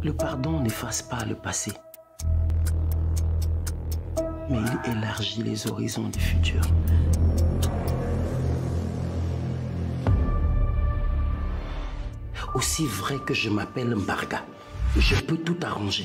Le pardon n'efface pas le passé, mais il élargit les horizons du futur. Aussi vrai que je m'appelle Mbarga, je peux tout arranger.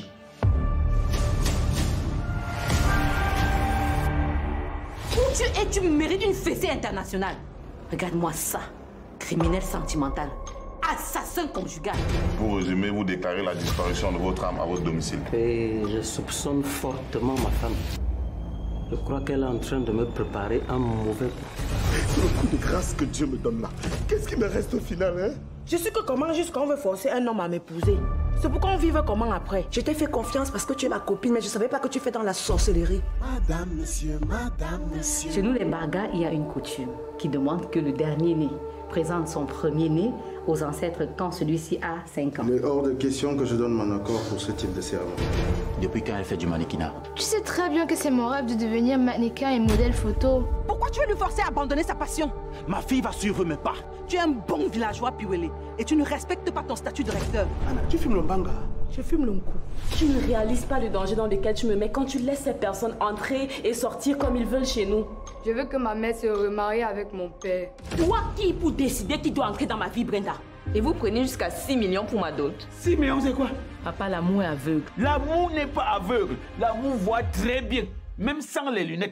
Où tu es, tu mérites une fessée internationale. Regarde-moi ça, criminel sentimental, assassin conjugal. Pour résumer, vous déclarez la disparition de votre âme à votre domicile. Et je soupçonne fortement ma femme. Je crois qu'elle est en train de me préparer un mauvais coup. C'est le coup de grâce que Dieu me donne là. Qu'est-ce qui me reste au final, hein? Je suis que comment jusqu'à on veut forcer un homme à m'épouser. C'est pourquoi on vive comment après. Je t'ai fait confiance parce que tu es ma copine, mais je savais pas que tu fais dans la sorcellerie. Madame, monsieur, madame, monsieur. Chez nous, les Mbarga, il y a une coutume qui demande que le dernier-né présente son premier-né aux ancêtres quand celui-ci a 5 ans. Il est hors de question que je donne mon accord pour ce type de cérémonie. Depuis quand elle fait du mannequinat? Tu sais très bien que c'est mon rêve de devenir mannequin et modèle photo. Pourquoi tu veux lui forcer à abandonner sa passion? Ma fille va suivre mes pas. Tu es un bon villageois Piwele et tu ne respectes pas ton statut de recteur. Anna, tu filmes le banga? Je fume le coup. Tu ne réalises pas le danger dans lequel tu me mets quand tu laisses ces personnes entrer et sortir comme ils veulent chez nous. Je veux que ma mère se remarie avec mon père. Toi qui pour décider qui doit entrer dans ma vie, Brenda? Et vous prenez jusqu'à 6 millions pour ma dot. 6 millions, c'est quoi? Papa, l'amour est aveugle. L'amour n'est pas aveugle. L'amour voit très bien, même sans les lunettes.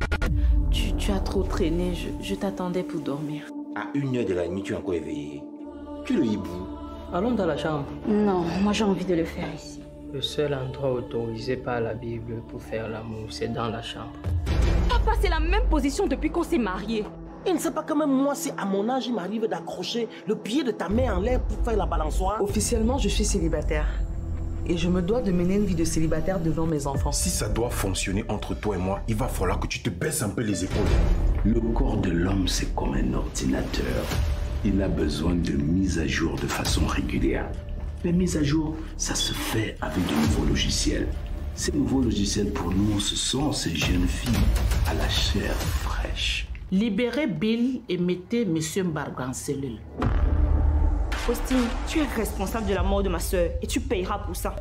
Tu as trop traîné, je t'attendais pour dormir. À 1h de la nuit, tu es encore éveillé. Tu es le hibou. Allons dans la chambre. Non, moi j'ai envie de le faire ici. Le seul endroit autorisé par la Bible pour faire l'amour, c'est dans la chambre. Papa, c'est la même position depuis qu'on s'est mariés. Il ne sait pas que même moi, si à mon âge, il m'arrive d'accrocher le pied de ta mère en l'air pour faire la balançoire. Officiellement, je suis célibataire. Et je me dois de mener une vie de célibataire devant mes enfants. Si ça doit fonctionner entre toi et moi, il va falloir que tu te baisses un peu les épaules. Le corps de l'homme, c'est comme un ordinateur. Il a besoin de mise à jour de façon régulière. Les mises à jour, ça se fait avec de nouveaux logiciels. Ces nouveaux logiciels, pour nous, ce sont ces jeunes filles à la chair fraîche. Libérez Bill et mettez Monsieur Mbarga en cellule. Faustine, tu es responsable de la mort de ma soeur et tu payeras pour ça.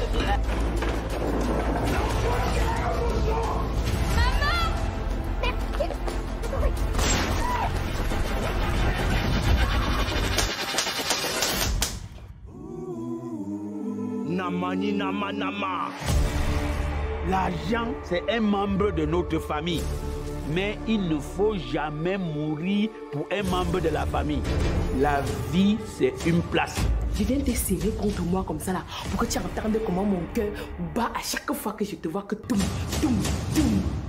Namani nama nama. L'argent, c'est un membre de notre famille. Mais il ne faut jamais mourir pour un membre de la famille. La vie, c'est une place. Je viens te serrer contre moi comme ça là, pour que tu entendes comment mon cœur bat à chaque fois que je te vois que toum, toum, toum.